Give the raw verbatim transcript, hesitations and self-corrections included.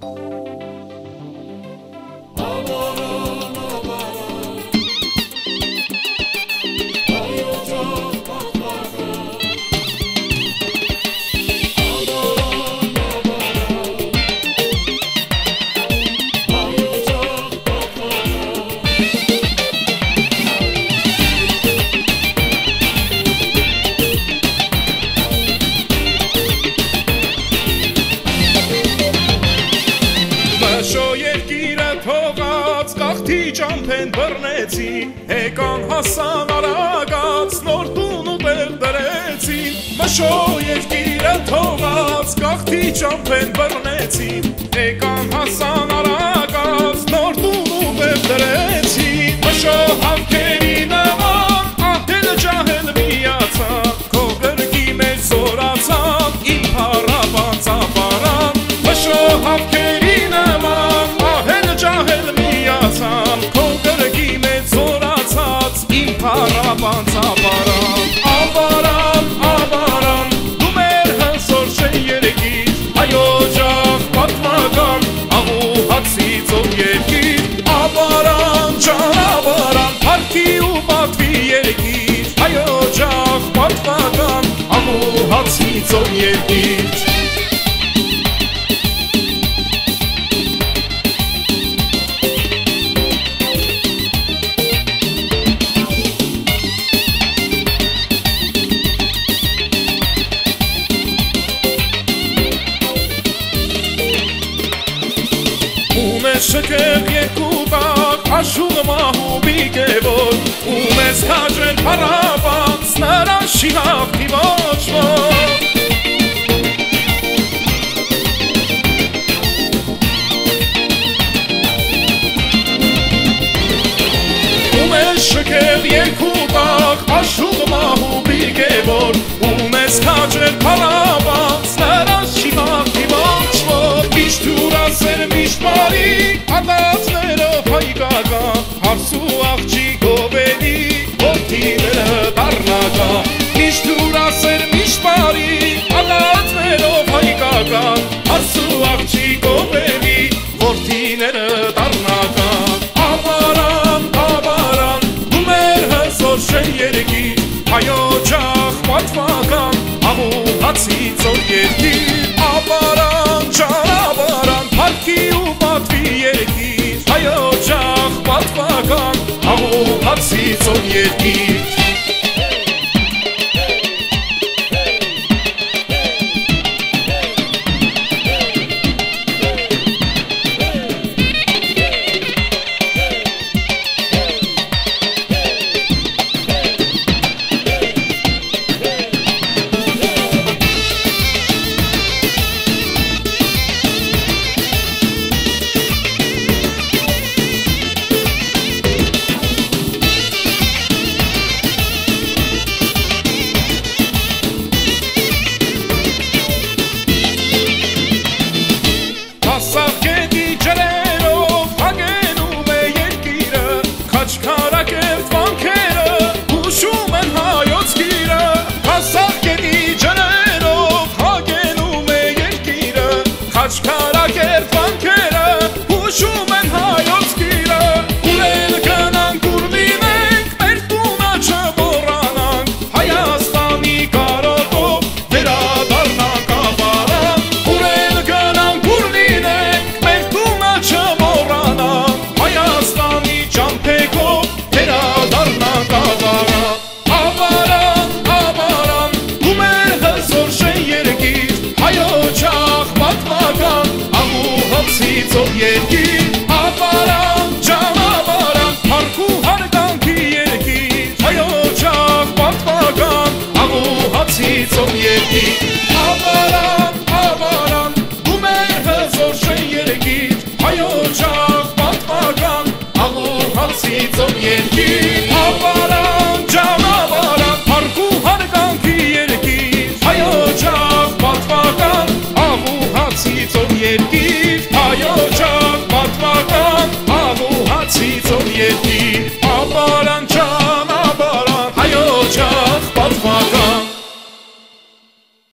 Ճամփեն բռնեցին, եկան հասան արագած, նոր տուն ու տեղ դրեցին, մշո երկիրը թողած, գաղթի ճամփեն բռնեցին, եկան հասան արագած, նոր տուն ու տեղ դրեցին, մշո հավքերի նման, ահել ջահել միացան, քո գրկի մեջ զորացան, իմ փառաբան ծապարան, մշո հավքերի նման, ահել ջահել միացան, Paraban tabaran, abaran, abaran, du mer hensor şeyereki, ayocak patmagan, avu haksi zoyerki, abaran, canabaran, parki u matviyerki, ayocak patmagan, avu haksi zoyerki. Շքեղ երկուտակ, աշուղ մահուբի գևոր, ու մեզ կաջրեն պարաբանց, նրան շիհաղթի ոչվոր։ Ու մեզ շքեղ երկուտակ, աշուղ մահուբի գևոր, ու մեզ կաջրեն պարաբանց, նրան շիհաղթի ոչվոր։ Միշտ ուրասեր միշտ մարի, Ադածներով հայկական, հարսու աղջի գովելի, որդիները դարնական, միշտ ուրասեր միշտ բարի, ադածներով հայկական, հարսու աղջի գովելի, որդիները դարնական, աբարան, աբարան, դու մեր հզոր շեյերքի, հայոջախ պատվական, աղու հացի ծոր երկիր, աբարան, ճանաբարան, պարքի ու պատվի երկիր, հայոջախ պատվական, աղու հացի ծոր երկիր,